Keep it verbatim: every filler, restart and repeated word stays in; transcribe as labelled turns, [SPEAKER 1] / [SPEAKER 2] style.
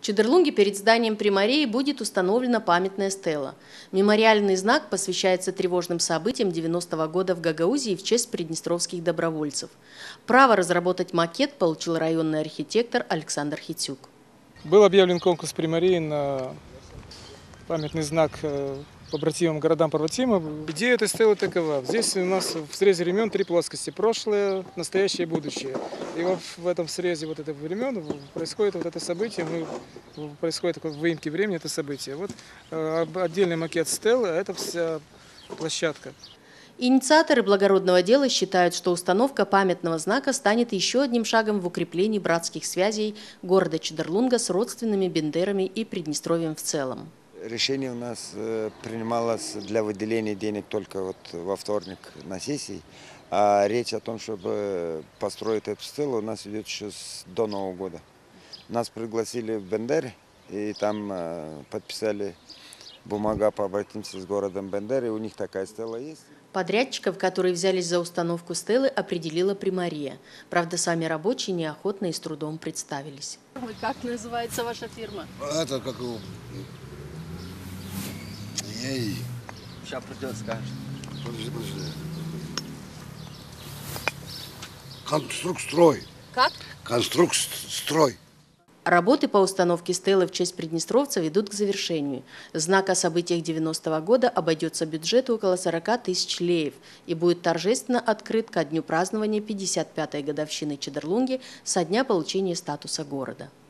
[SPEAKER 1] В Чедерлунге перед зданием Примарии будет установлена памятная стела. Мемориальный знак посвящается тревожным событиям девяностого года в Гагаузии в честь приднестровских добровольцев. Право разработать макет получил районный архитектор Александр Хитюк.
[SPEAKER 2] Был объявлен конкурс Примарии на памятный знак побратимым городам побратимов. Идея этой стелы такова. Здесь у нас в срезе времен три плоскости. Прошлое, настоящее и будущее. И вот в этом срезе вот этого времен происходит вот это событие. Мы, происходит такое в выемке времени это событие. Вот отдельный макет стелы, а это вся площадка.
[SPEAKER 1] Инициаторы благородного дела считают, что установка памятного знака станет еще одним шагом в укреплении братских связей города Чедерлунга с родственными Бендерами и Приднестровьем в целом.
[SPEAKER 3] Решение у нас принималось для выделения денег только вот во вторник на сессии, а речь о том, чтобы построить эту стелу, у нас идет еще до Нового года. Нас пригласили в Бендер, и там подписали бумага «Обратимся с городом Бендер», и у них такая стела есть.
[SPEAKER 1] Подрядчиков, которые взялись за установку стелы, определила Примария. Правда, сами рабочие неохотно и с трудом представились. Как называется ваша фирма?
[SPEAKER 4] Это как его... Ей.
[SPEAKER 3] Сейчас придет, скажет.
[SPEAKER 4] Подожди, подожди. Конструкстрой.
[SPEAKER 1] Как?
[SPEAKER 4] Конструкстрой.
[SPEAKER 1] Работы по установке стелы в честь приднестровцев ведут к завершению. Знак о событиях девяностого года обойдется бюджету около сорока тысяч леев и будет торжественно открыт ко дню празднования пятьдесят пятой годовщины Чедерлунги со дня получения статуса города.